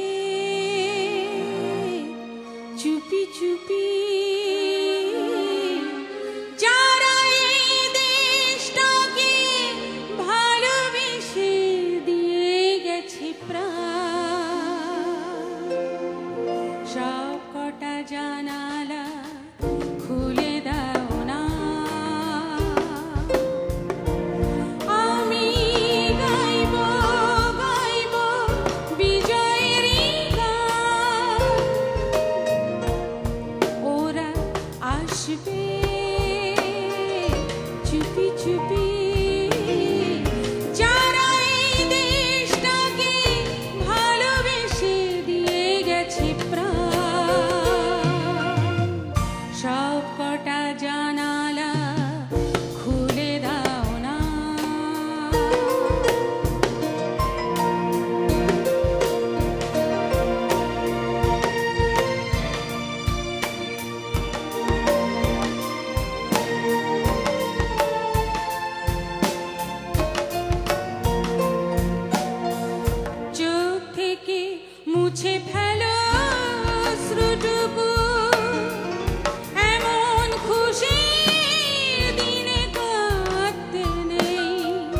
চুপি চুপি যারা এই দেশটাকে ভালোবেসে দিয়ে গেছে প্রাণ, সব কটা জানালা খুলে দাও না। আমি গাইব গাইব বিজয়ের গান, ওরা আসবে চুপি চুপি যারা এই দেশটাকে ভালোবেসে দিয়ে গেছে প্রাণ, সব কটা জানালা খুলে দাও না। চোখ থেকে মুছে ফেলো অশ্রুটুকু, এমন খুশির দিনে কাঁদতে নেই।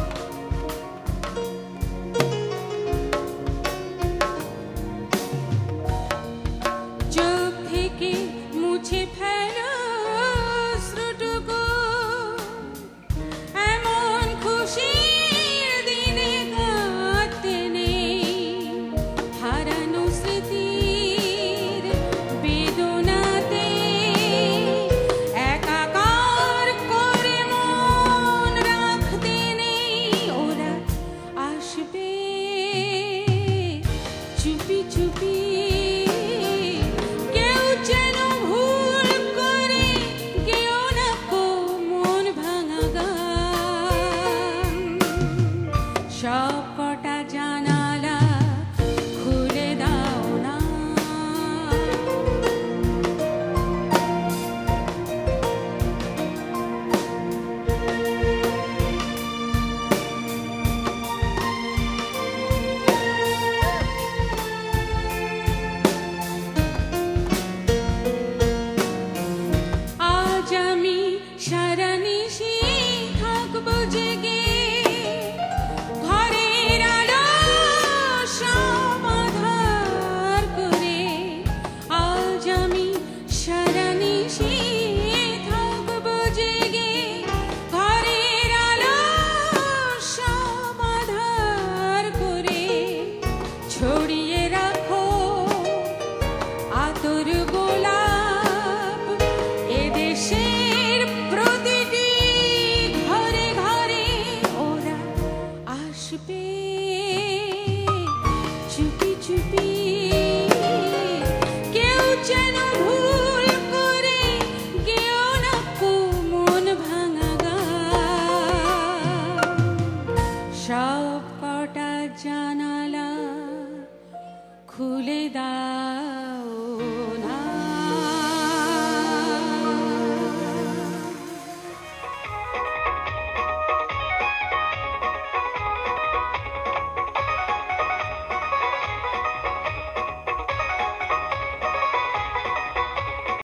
চোখ থেকে মুছে ফেলো অশ্রুটুকু, এমন খুশির দিনে কাঁদতে নেই। হারানো স্মৃতির বেদনাতে একাকার করে মন রাখতে নেই। ওরা আসবে চুপি চুপি